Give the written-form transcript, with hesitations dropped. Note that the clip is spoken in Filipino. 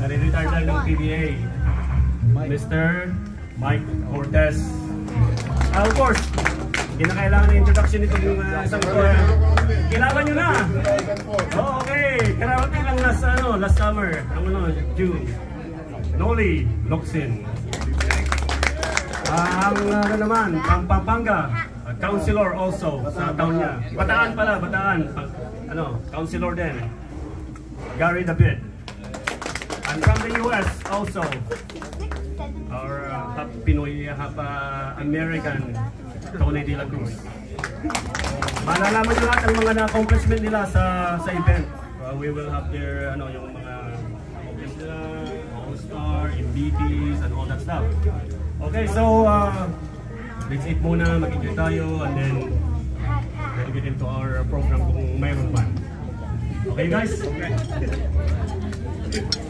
nare-retire lang ng PBA. Mr. Mike Cortez. Of course, hindi na kailangan ng introduction nito yung isang ito. Kilala nyo na! Oh, okay, karawating lang last summer, June. Noli, Locsin. Ang naman, Pampanga, councilor also sa town niya. Bataan pala, Bataan. Councilor din. Gary David. And from the US also, our half Pinoy, half American, Tony de la Cruz. Malalaman nyo lahat ang mga na-accomplishment nila sa event. We will have their, yung mga accomplishment nila, All-Star, MVPs, and all that stuff. Okay, so let's eat muna, mag-enjoy tayo, and then we'll get into our program kung mayroon pa. Okay guys? Okay.